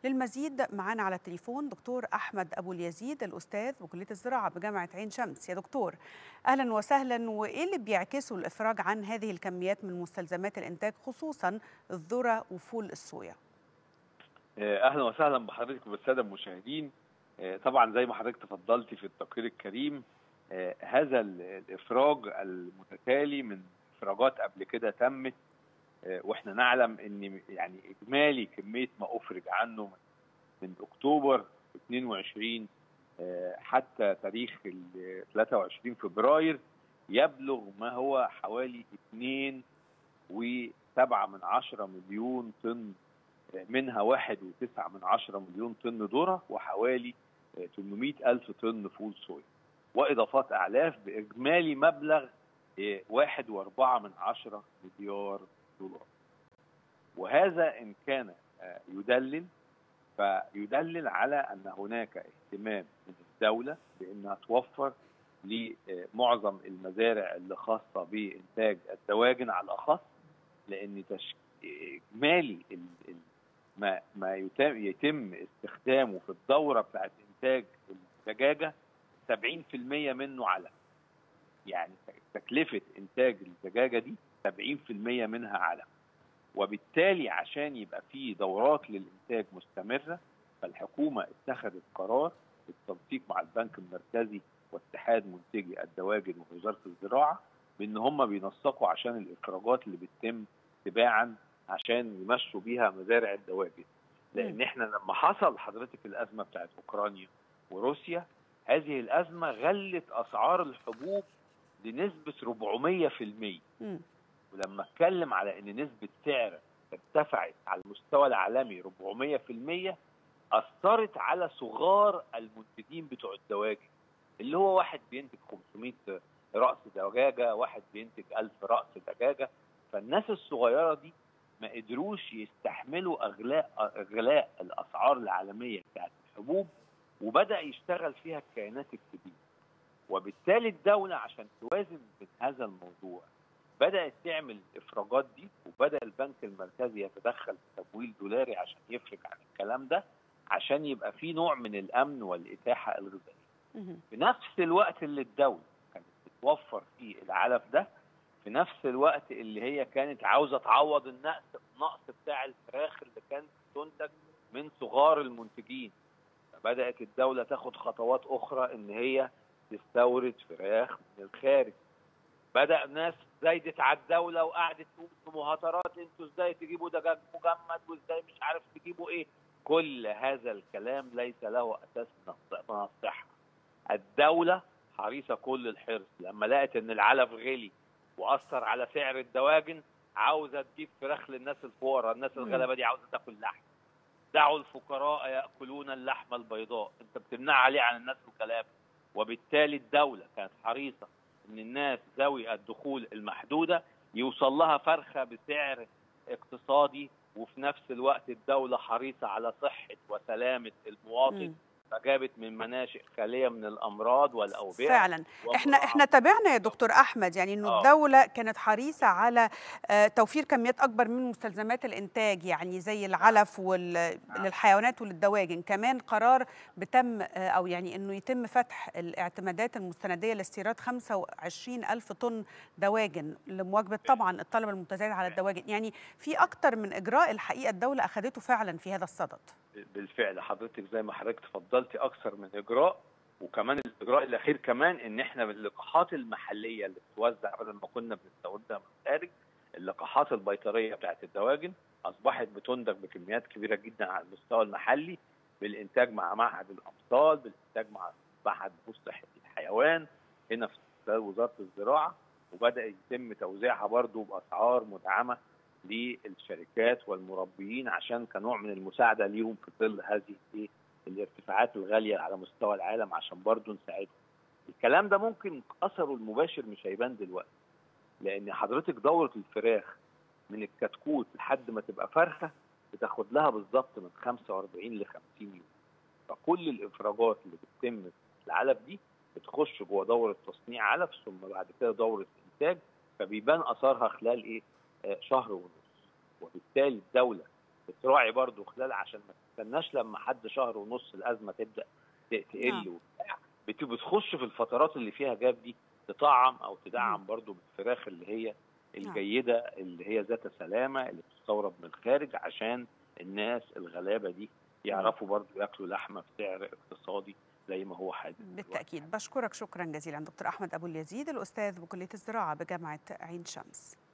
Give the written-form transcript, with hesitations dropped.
للمزيد معانا على التليفون دكتور أحمد أبو اليزيد، الأستاذ بكلية الزراعة بجامعة عين شمس. يا دكتور أهلا وسهلا. وإيه اللي بيعكسوا الإفراج عن هذه الكميات من مستلزمات الإنتاج خصوصا الذرة وفول الصويا؟ اهلا وسهلا بحضرتك وبالساده المشاهدين. طبعا زي ما حضرتك تفضلتي في التقرير الكريم، هذا الافراج المتتالي من افراجات قبل كده تمت، واحنا نعلم ان يعني اجمالي كميه ما افرج عنه من اكتوبر 22 حتى تاريخ 23 فبراير يبلغ ما هو حوالي 2.7 مليون طن، منها 1.9 مليون طن ذرة وحوالي 800 ألف طن فول صويا وإضافات أعلاف بإجمالي مبلغ 1.4 مليار دولار. وهذا إن كان يدلل فيدلل على أن هناك اهتمام من الدولة بأنها توفر لمعظم المزارع اللي خاصة بإنتاج الدواجن على الأخص، لأن إجمالي ما يتم استخدامه في الدورة بتاعت إنتاج الدجاجة 70% منه علف. يعني تكلفة إنتاج الدجاجة دي 70% منها علف، وبالتالي عشان يبقى فيه دورات للإنتاج مستمرة فالحكومة اتخذت قرار بالتنسيق مع البنك المركزي واتحاد منتجي الدواجن ووزارة الزراعة بأن هم بينسقوا عشان الإخراجات اللي بتتم تباعا عشان يمشوا بيها مزارع الدواجن. لأن احنا لما حصل حضرتك الأزمة بتاعت أوكرانيا وروسيا، هذه الأزمة غلت أسعار الحبوب لنسبة 400%. ولما اتكلم على ان نسبة سعر ارتفعت على المستوى العالمي 400%، اثرت على صغار المنتجين بتوع الدواجن، اللي هو واحد بينتج 500 رأس دجاجة، واحد بينتج 1000 رأس دجاجة. فالناس الصغيرة دي ما قدروش يستحملوا اغلاء الاسعار العالمية بتاعت الحبوب، وبدأ يشتغل فيها الكيانات الكبيرة. وبالتالي الدولة عشان توازن بين هذا الموضوع بدأت تعمل الإفراجات دي، وبدأ البنك المركزي يتدخل بتمويل دولاري عشان يفرج عن الكلام ده، عشان يبقى في نوع من الأمن والإتاحة الغذائية. في نفس الوقت اللي الدولة كانت بتوفر فيه العلف ده، في نفس الوقت اللي هي كانت عاوزة تعوض النقص بتاع الفراخ اللي كانت تنتج من صغار المنتجين، فبدأت الدولة تاخد خطوات أخرى إن هي تستورد فراخ من الخارج. بدأ ناس زايدت على الدولة وقعدت تقول في مهاترات انتوا ازاي تجيبوا دجاج مجمد وازاي مش عارف تجيبوا ايه. كل هذا الكلام ليس له اساس من الصحة. الدولة حريصة كل الحرص لما لقت ان العلف غلي واثر على سعر الدواجن، عاوزة تجيب فراخ للناس الفقراء، الناس الغلابة دي عاوزة تاكل لحم. دعوا الفقراء يأكلون اللحمة البيضاء، انت بتمنع عليه عن الناس الغلابة. وبالتالي الدولة كانت حريصة ان الناس ذوي الدخول المحدودة يوصل لها فرخة بسعر اقتصادي، وفي نفس الوقت الدولة حريصة على صحة وسلامة المواطن، فجابت من مناشئ خالية من الأمراض والأوبئة. فعلا احنا تابعنا يا دكتور أحمد، يعني انه الدولة كانت حريصة على توفير كميات أكبر من مستلزمات الإنتاج، يعني زي العلف للحيوانات وللدواجن. كمان قرار بتم أو يعني انه يتم فتح الاعتمادات المستندية لاستيراد 25 ألف طن دواجن لمواجهة طبعا الطلب المتزايد على الدواجن. يعني في أكتر من إجراء الحقيقة الدولة أخذته فعلا في هذا الصدد. بالفعل حضرتك زي ما حضرتك تفضلتي اكثر من اجراء، وكمان الاجراء الاخير كمان ان احنا باللقاحات المحليه اللي بتوزع بدل ما كنا بنستوردها من الخارج، اللقاحات البيطريه بتاعت الدواجن اصبحت بتنتج بكميات كبيره جدا على المستوى المحلي، بالانتاج مع معهد الامصال، بالانتاج مع معهد بحوث صحه الحيوان هنا في وزاره الزراعه، وبدا يتم توزيعها برضه باسعار مدعمه للشركات والمربيين عشان كنوع من المساعده ليهم في ظل هذه الارتفاعات الغاليه على مستوى العالم، عشان برضه نساعدهم. الكلام ده ممكن اثره المباشر مش هيبان دلوقتي، لان حضرتك دوره الفراخ من الكتكوت لحد ما تبقى فرخه بتاخد لها بالظبط من 45 ل 50 يوم. فكل الافراجات اللي بتتم في العلف دي بتخش جوه دوره تصنيع علف، ثم بعد كده دوره انتاج، فبيبان اثارها خلال شهر ونص. وبالتالي الدولة بتراعي برضو خلال عشان ما تستناش لما حد شهر ونص الازمه تبدا تقل وبتاع، بتخش في الفترات اللي فيها جاب دي تطعم او تدعم برضو بالفراخ اللي هي الجيده اللي هي ذات سلامه اللي بتستورد من الخارج، عشان الناس الغلابه دي يعرفوا برضو ياكلوا لحمه بسعر اقتصادي زي ما هو حادث. بالتأكيد. بشكرك شكرا جزيلا دكتور أحمد أبو اليزيد، الأستاذ بكلية الزراعة بجامعة عين شمس.